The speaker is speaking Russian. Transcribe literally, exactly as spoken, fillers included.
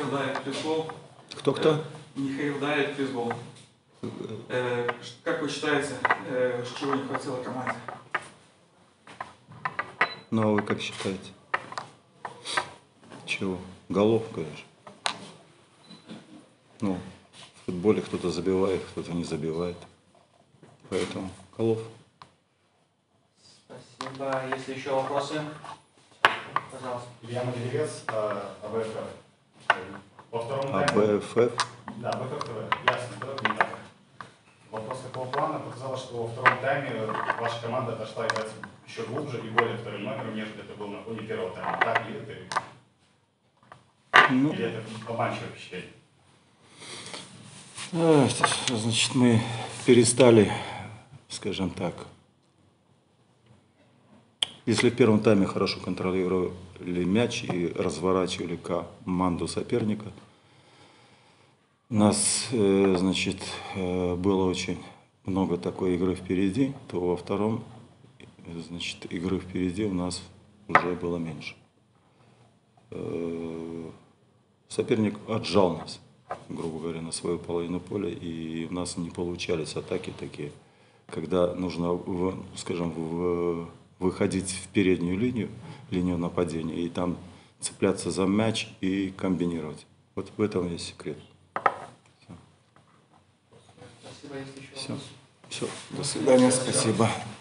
Михаил Дарит, физбол. Кто-кто? Михаил Дарит, физбол. Э, как вы считаете, э, чего не хватило команде? Ну, а вы как считаете? Чего? Голов, конечно. Ну, в футболе кто-то забивает, кто-то не забивает. Поэтому голов. Спасибо. Есть ли еще вопросы? Пожалуйста. Илья Матвеевец, АБФ. Во втором тайме... АБФ? Да, АБФ ТВ. Ясно, ТВ не так. Вопрос такого плана. Показалось, что во втором тайме ваша команда отошла играть еще глубже и более вторым номером, нежели это было на фоне первого тайма. Так ли это? Ну, Или это обманчивое впечатление? а, значит, мы перестали, скажем так, если в первом тайме хорошо контролировали мяч и разворачивали команду соперника, у нас, значит, было очень много такой игры впереди, то во втором, значит, игры впереди у нас уже было меньше. Соперник отжал нас, грубо говоря, на свою половину поля, и у нас не получались атаки такие, когда нужно, в, скажем, в, выходить в переднюю линию, линию нападения, и там цепляться за мяч и комбинировать. Вот в этом есть секрет. Спасибо. Есть еще Все. Все. До свидания. Спасибо.